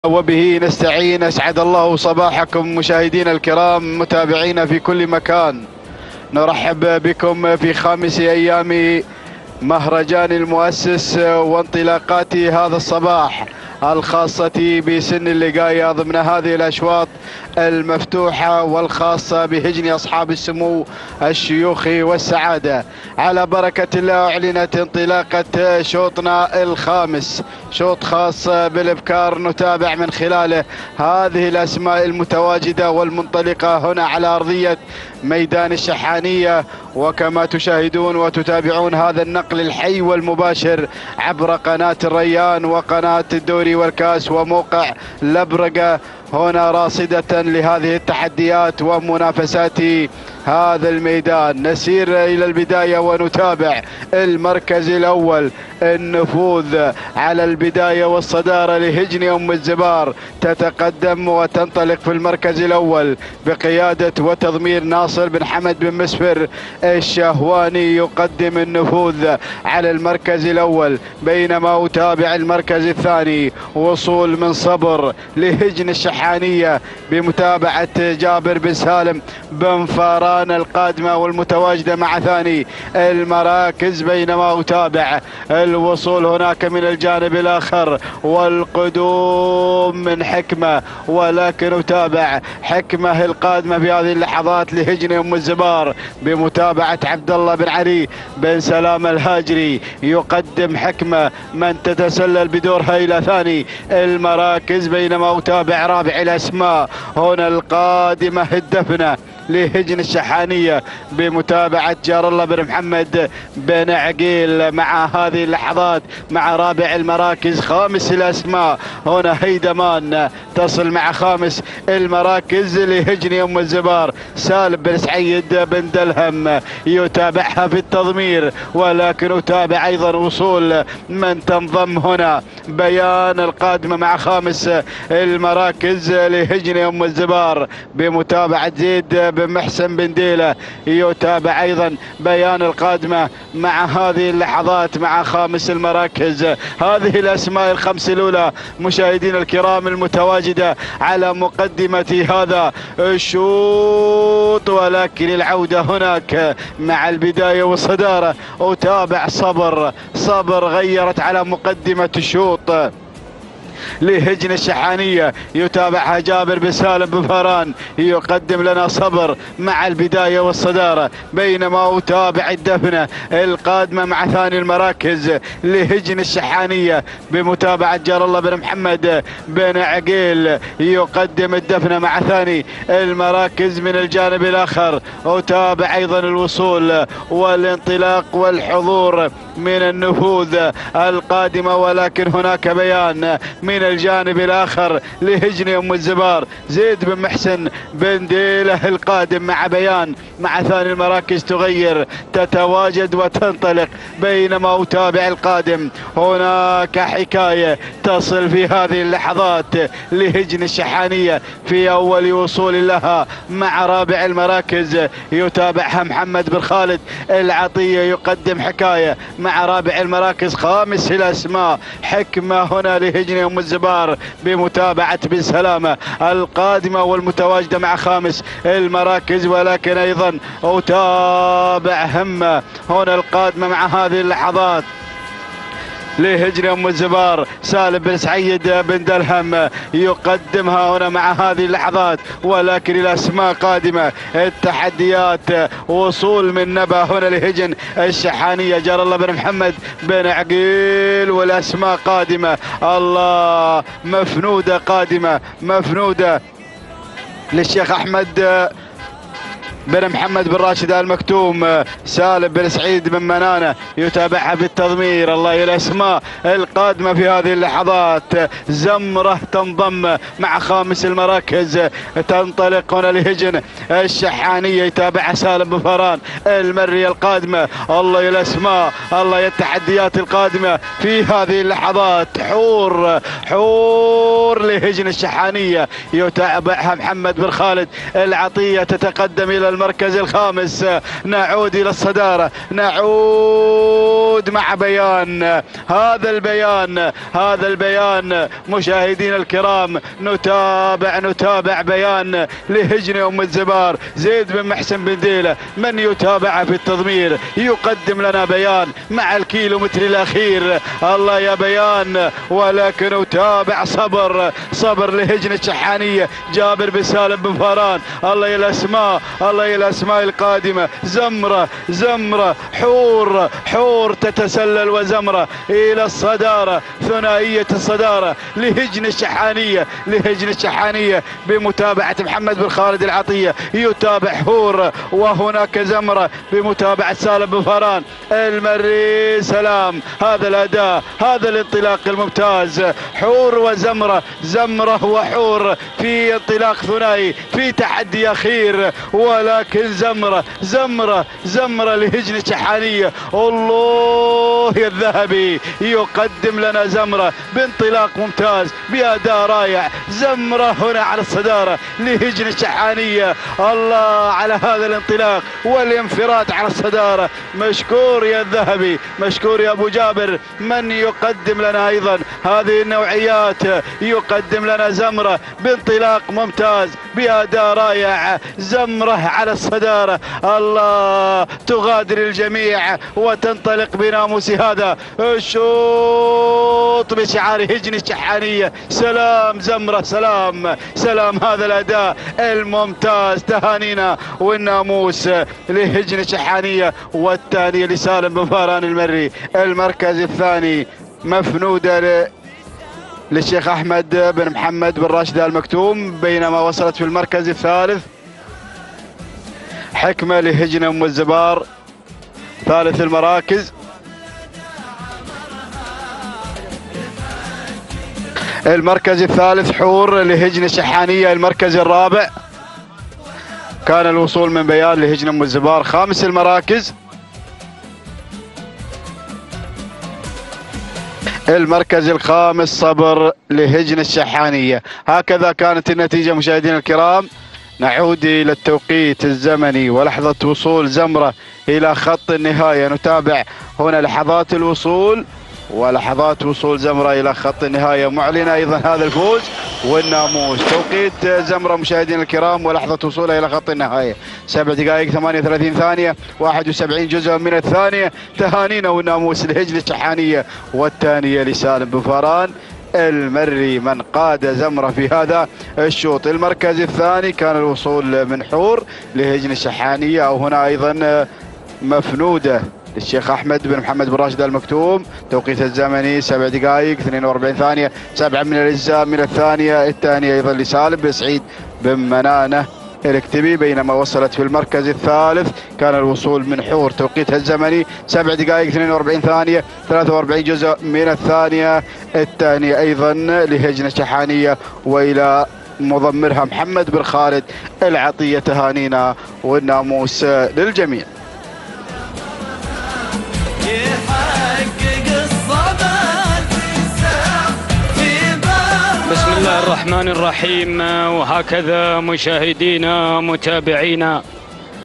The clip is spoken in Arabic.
وبه نستعين. أسعد الله صباحكم مشاهدينا الكرام متابعينا في كل مكان. نرحب بكم في خامس أيام مهرجان المؤسس وانطلاقات هذا الصباح الخاصة بسن اللقاية ضمن هذه الأشواط المفتوحة والخاصة بهجن أصحاب السمو الشيوخ والسعادة. على بركة الله أعلنت انطلاقة شوطنا الخامس، شوط خاص بالإبكار نتابع من خلاله هذه الأسماء المتواجدة والمنطلقة هنا على أرضية ميدان الشحانية. وكما تشاهدون وتتابعون هذا النقل الحي والمباشر عبر قناة الريان وقناة الدوري والكاس وموقع لبرقة، هنا راصدة لهذه التحديات ومنافسات هذا الميدان. نسير إلى البداية ونتابع المركز الأول، النفوذ على البداية والصدارة لهجن أم الزبار، تتقدم وتنطلق في المركز الأول بقيادة وتضمير ناصر بن حمد بن مسفر الشهواني يقدم النفوذ على المركز الأول، بينما أتابع المركز الثاني وصول من صبر لهجن الشحانية بمتابعة جابر بن سالم بن فاران القادمة والمتواجدة مع ثاني المراكز، بينما أتابع الوصول هناك من الجانب الآخر والقدوم من حكمة، ولكن أتابع حكمة القادمة في هذه اللحظات لهجن أم الزبار بمتابعة عبد الله بن علي بن سلام الهاجري يقدم حكمة من تتسلل بدورها إلى ثاني المراكز، بينما أتابع رابع الأسماء هنا القادمة الدفنة لهجن الشحانية بمتابعة جار الله بن محمد بن عقيل مع هذه اللحظات مع رابع المراكز. خامس الأسماء هنا هيدمان تصل مع خامس المراكز لهجن أم الزبار، سالم بن سعيد بن دلهم يتابعها في التضمير، ولكن أتابع أيضا وصول من تنضم هنا بيان القادمة مع خامس المراكز لهجن أم الزبار بمتابعة زيد بن محسن بن ديلة، يتابع أيضا بيان القادمة مع هذه اللحظات مع خامس المراكز. هذه الأسماء الخمس الأولى مشاهدينا الكرام المتواجدة على مقدمة هذا الشوط، ولكن العودة هناك مع البداية والصدارة أتابع صبر غيرت على مقدمة الشوط لهجن الشحانية، يتابعها جابر بن سالم بن فاران يقدم لنا صبر مع البداية والصدارة، بينما أتابع الدفنة القادمة مع ثاني المراكز لهجن الشحانية بمتابعة جار الله بن محمد بن عقيل يقدم الدفنة مع ثاني المراكز. من الجانب الآخر أتابع أيضا الوصول والانطلاق والحضور من النفوذ القادمة، ولكن هناك بيان من الجانب الآخر لهجن أم الزبار، زيد بن محسن بن ديله القادم مع بيان مع ثاني المراكز تغير تتواجد وتنطلق، بينما أتابع القادم هناك حكاية تصل في هذه اللحظات لهجن الشحانية في أول وصول لها مع رابع المراكز، يتابعها محمد بن خالد العطية يقدم حكاية مع رابع المراكز. خامس الأسماء حكمة هنا لهجن أم الزبار بمتابعة بن سلامة القادمة والمتواجدة مع خامس المراكز، ولكن أيضا أتابع همة هنا القادمة مع هذه اللحظات لهجن أم الزبار، سالم بن سعيد بن دلهم يقدمها هنا مع هذه اللحظات، ولكن الأسماء قادمة التحديات وصول من نبا هنا لهجن الشحانية جار الله بن محمد بن عقيل، والأسماء قادمة الله مفنودة قادمة مفنودة للشيخ أحمد بن محمد بن راشد المكتوم، سالم بن سعيد بن منانة يتابعها بالتضمير. الله الأسماء القادمة في هذه اللحظات، زمرة تنضم مع خامس المراكز تنطلق هنا لهجن الشحانية يتابعها سالم بن فاران المري القادمة. الله الأسماء الله التحديات القادمة في هذه اللحظات، حور لهجن الشحانية يتابعها محمد بن خالد العطية تتقدم إلى المركز الخامس. نعود إلى الصدارة، نعود مع بيان. هذا البيان مشاهدين الكرام، نتابع بيان لهجن أم الزبار زيد بن محسن بن ديلة، من يتابع في التضمير يقدم لنا بيان مع الكيلومتر الأخير. الله يا بيان، ولكن نتابع صبر لهجن الشحانية جابر بن سالم بن فاران. الله يا الأسماء، الله يا الأسماء القادمة. زمرة حور تتسلل وزمرة إلى الصدارة، ثنائية الصدارة لهجن الشحانية بمتابعة محمد بن خالد العطية، يتابع حور، وهناك زمرة بمتابعة سالم بن فاران المري. سلام، هذا الأداء، هذا الانطلاق الممتاز. حور وزمرة، زمرة وحور في انطلاق ثنائي، في تحدي أخير، ولكن زمرة لهجن الشحانية. الله يا الذهبي يقدم لنا زمرة بانطلاق ممتاز بأداء رائع. زمرة هنا على الصدارة لهجن الشحانية. الله على هذا الانطلاق والانفراد على الصدارة. مشكور يا الذهبي، مشكور يا أبو جابر. من يقدم لنا أيضا هذه النوعيات؟ يقدم لنا زمرة بانطلاق ممتاز بأداء رائع. زمرة على الصدارة. الله، تغادر الجميع وتنطلق بناموس هذا الشوط بشعار هجن الشحانية. سلام زمرة، سلام هذا الأداء الممتاز. تهانينا والناموس لهجن الشحانية، والثانية لسالم بن فاران المري. المركز الثاني مفنودة للشيخ أحمد بن محمد بن راشد المكتوم، بينما وصلت في المركز الثالث حكمة لهجن أم الزبار. ثالث المراكز. المركز الثالث حور لهجن الشحانية. المركز الرابع كان الوصول من بيان لهجن أم الزبار. خامس المراكز المركز الخامس صبر لهجن الشحانية. هكذا كانت النتيجة مشاهدينا الكرام. نعود إلى التوقيت الزمني ولحظة وصول زمرة إلى خط النهاية. نتابع هنا لحظات الوصول ولحظات وصول زمرة إلى خط النهاية، معلنة أيضا هذا الفوز والناموس. توقيت زمرة مشاهدينا الكرام ولحظة وصولها إلى خط النهاية 7 دقائق 38 ثانية 71 جزء من الثانية. تهانينا والناموس لهجن الشحانية، والثانية لسالم بن فاران المري من قاد زمرة في هذا الشوط. المركز الثاني كان الوصول من حور لهجن الشحانية، أو هنا أيضا مفنودة للشيخ أحمد بن محمد بن راشد المكتوم. توقيت الزمني 7 دقائق 42 ثانية 7 من الأجزاء من الثانية. الثانية أيضا لسالم بن سعيد بن منانة الكتبي. بينما وصلت في المركز الثالث كان الوصول من حور. توقيتها الزمني 7 دقائق 42 ثانية 43 جزء من الثانية. الثانية أيضا لهجن الشحانية، وإلى مضمرها محمد بن خالد العطية. تهانينا والناموس للجميع. بسم الله الرحمن الرحيم. وهكذا مشاهدينا متابعينا